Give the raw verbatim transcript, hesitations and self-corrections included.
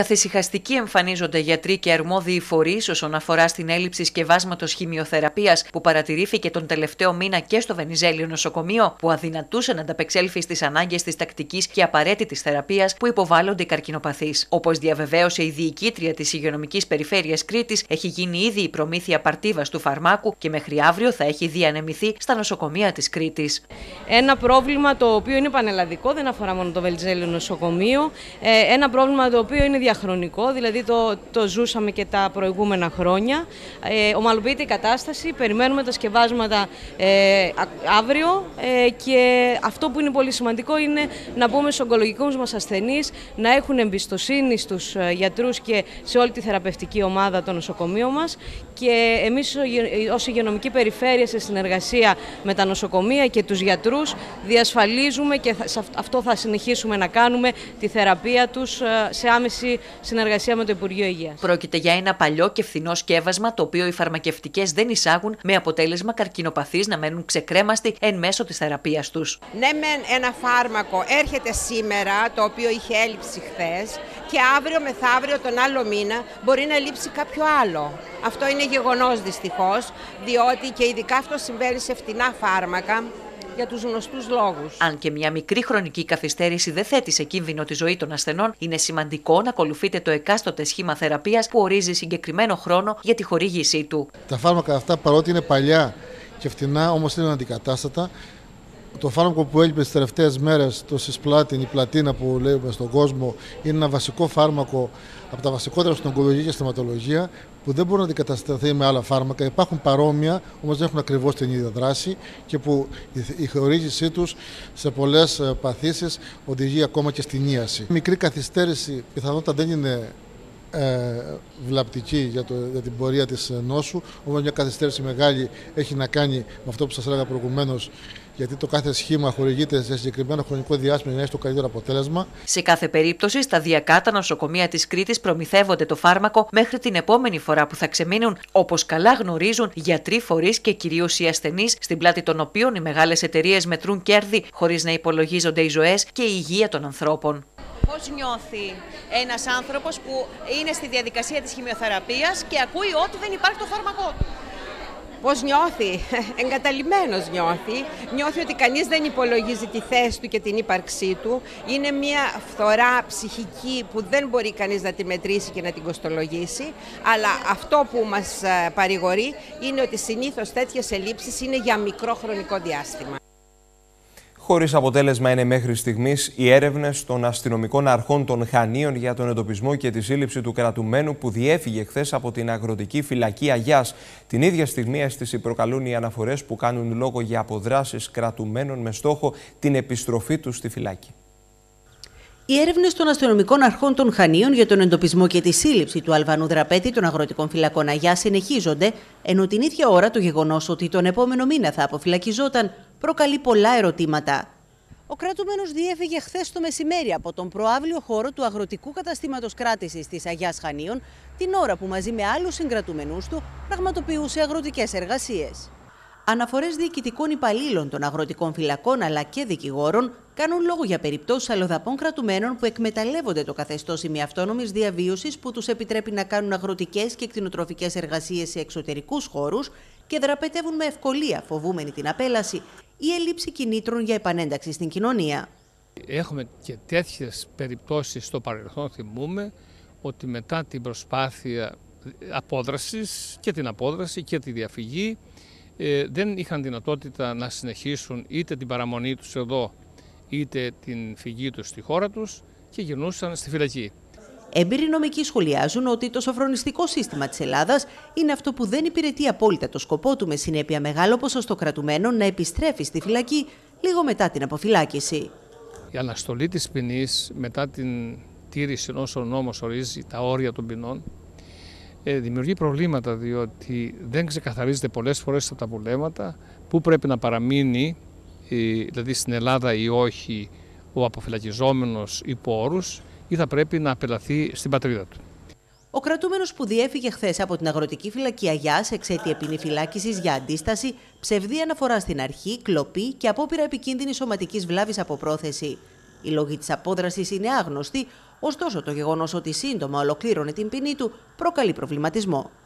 Καθησυχαστικοί εμφανίζονται γιατροί και αρμόδιοι φορείς όσον αφορά στην έλλειψη σκευάσματος χημειοθεραπείας που παρατηρήθηκε τον τελευταίο μήνα και στο Βενιζέλιο νοσοκομείο, που αδυνατούσε να ανταπεξέλθει στις ανάγκες της τακτικής και απαραίτητης θεραπείας που υποβάλλονται οι καρκινοπαθείς. Όπως διαβεβαίωσε η διοικήτρια της Υγειονομικής Περιφέρειας Κρήτης, έχει γίνει ήδη η προμήθεια παρτίβας του φαρμάκου και μέχρι αύριο θα έχει διανεμηθεί στα νοσοκομεία της Κρήτης. Ένα πρόβλημα το οποίο είναι πανελλαδικό, δεν αφορά μόνο το Βενιζέλιο νοσοκομείο. Ένα πρόβλημα το οποίο είναι διαχρονικό, δηλαδή το, το ζούσαμε και τα προηγούμενα χρόνια. Ε, ομαλοποιείται η κατάσταση, περιμένουμε τα σκευάσματα ε, αύριο ε, και αυτό που είναι πολύ σημαντικό είναι να πούμε στους ογκολογικούς μας ασθενείς να έχουν εμπιστοσύνη στους γιατρούς και σε όλη τη θεραπευτική ομάδα των νοσοκομείων μας, και εμείς ως Υγειονομική Περιφέρεια σε συνεργασία με τα νοσοκομεία και τους γιατρούς διασφαλίζουμε, και αυτό θα συνεχίσουμε να κάνουμε, τη θεραπεία τους σε άμεση συνεργασία με το Υπουργείο Υγείας. Πρόκειται για ένα παλιό και φθηνό σκεύασμα, το οποίο οι φαρμακευτικές δεν εισάγουν, με αποτέλεσμα καρκινοπαθείς να μένουν ξεκρέμαστοι εν μέσω της θεραπείας τους. Ναι, μεν ένα φάρμακο έρχεται σήμερα, το οποίο είχε έλλειψη χθες, και αύριο μεθαύριο τον άλλο μήνα μπορεί να λείψει κάποιο άλλο. Αυτό είναι γεγονός δυστυχώς, διότι και ειδικά αυτό συμβαίνει σε φτηνά φάρμακα, για τους γνωστούς λόγους. Αν και μια μικρή χρονική καθυστέρηση δεν θέτει σε κίνδυνο τη ζωή των ασθενών, είναι σημαντικό να ακολουθείτε το εκάστοτε σχήμα θεραπείας που ορίζει συγκεκριμένο χρόνο για τη χορήγησή του. Τα φάρμακα αυτά, παρότι είναι παλιά και φτηνά, όμως είναι αντικατάστατα. Το φάρμακο που έλειπε τις τελευταίες μέρες, το Σισπλάτιν, η πλατίνα που λέμε στον κόσμο, είναι ένα βασικό φάρμακο από τα βασικότερα στην ογκολογία και στοματολογία, που δεν μπορεί να αντικατασταθεί με άλλα φάρμακα. Υπάρχουν παρόμοια, όμως δεν έχουν ακριβώς την ίδια δράση, και που η χορήγησή τους σε πολλές παθήσεις οδηγεί ακόμα και στην ίαση. Η μικρή καθυστέρηση πιθανότατα δεν είναι Ε, βλαπτική για, το, για την πορεία της νόσου, όμως μια καθυστέρηση μεγάλη έχει να κάνει με αυτό που σας έλεγα προηγουμένως, γιατί το κάθε σχήμα χορηγείται σε συγκεκριμένο χρονικό διάστημα για να έχει το καλύτερο αποτέλεσμα. Σε κάθε περίπτωση, σταδιακά τα νοσοκομεία της Κρήτης προμηθεύονται το φάρμακο μέχρι την επόμενη φορά που θα ξεμείνουν, όπως καλά γνωρίζουν γιατροί, φορείς και κυρίως οι ασθενείς, στην πλάτη των οποίων οι μεγάλες εταιρείες μετρούν κέρδη χωρίς να υπολογίζονται οι ζωές και η υγεία των ανθρώπων. Πώς νιώθει ένας άνθρωπος που είναι στη διαδικασία της χημειοθεραπείας και ακούει ότι δεν υπάρχει το φάρμακό του? Πώς νιώθει? Εγκαταλειμμένος νιώθει. Νιώθει ότι κανείς δεν υπολογίζει τη θέση του και την ύπαρξή του. Είναι μια φθορά ψυχική που δεν μπορεί κανείς να τη μετρήσει και να την κοστολογήσει. Αλλά αυτό που μας παρηγορεί είναι ότι συνήθως τέτοιες ελλείψεις είναι για μικρό χρονικό διάστημα. Χωρίς αποτέλεσμα είναι μέχρι στιγμής οι έρευνες των αστυνομικών αρχών των Χανίων για τον εντοπισμό και τη σύλληψη του κρατουμένου που διέφυγε χθες από την αγροτική φυλακή Αγιάς. Την ίδια στιγμή αίσθηση προκαλούν οι αναφορές που κάνουν λόγο για αποδράσεις κρατουμένων με στόχο την επιστροφή τους στη φυλάκη. Οι έρευνες των αστυνομικών αρχών των Χανίων για τον εντοπισμό και τη σύλληψη του Αλβανού δραπέτη των αγροτικών φυλακών Αγιάς συνεχίζονται, ενώ την ίδια ώρα το γεγονός ότι τον επόμενο μήνα θα αποφυλακιζόταν προκαλεί πολλά ερωτήματα. Ο κρατούμενος διέφυγε χθες το μεσημέρι από τον προαύλιο χώρο του αγροτικού καταστήματος κράτησης της Αγιάς Χανίων, την ώρα που μαζί με άλλους συγκρατούμενους του πραγματοποιούσε αγροτικές εργασίες. Αναφορές διοικητικών υπαλλήλων των αγροτικών φυλακών αλλά και δικηγόρων κάνουν λόγο για περιπτώσεις αλλοδαπών κρατουμένων που εκμεταλλεύονται το καθεστώς ημιαυτόνομης διαβίωσης που τους επιτρέπει να κάνουν αγροτικές και κτηνοτροφικές εργασίες σε εξωτερικούς χώρους και δραπετεύουν με ευκολία, φοβούμενοι την απέλαση ή έλλειψη κινήτρων για επανένταξη στην κοινωνία. Έχουμε και τέτοιες περιπτώσεις στο παρελθόν, θυμούμε, ότι μετά την προσπάθεια απόδρασης και την απόδραση και τη διαφυγή ε, δεν είχαν δυνατότητα να συνεχίσουν είτε την παραμονή τους εδώ είτε την φυγή τους στη χώρα τους και γυρνούσαν στη φυλακή. Έμπειροι νομικοί σχολιάζουν ότι το σοφρονιστικό σύστημα της Ελλάδας είναι αυτό που δεν υπηρετεί απόλυτα το σκοπό του, με συνέπεια μεγάλο ποσοστό κρατουμένων να επιστρέφει στη φυλακή λίγο μετά την αποφυλάκηση. Η αναστολή της ποινής μετά την τήρηση όσο ο νόμος ορίζει τα όρια των ποινών δημιουργεί προβλήματα, διότι δεν ξεκαθαρίζεται πολλές φορές στα ταβουλέματα πού πρέπει να παραμείνει, δηλαδή στην Ελλάδα ή όχι, ο αποφυλακιζόμενος υπό όρους, ή θα πρέπει να απελαθεί στην πατρίδα του. Ο κρατούμενος που διέφυγε χθες από την αγροτική φυλακή Αγιάς εξαίτια ποινή φυλάκισης για αντίσταση, ψευδή αναφορά στην αρχή, κλοπή και απόπειρα επικίνδυνης σωματικής βλάβης από πρόθεση. Οι λόγοι της απόδρασης είναι άγνωστοι, Ωστόσο, το γεγονός ότι σύντομα ολοκλήρωνε την ποινή του προκαλεί προβληματισμό.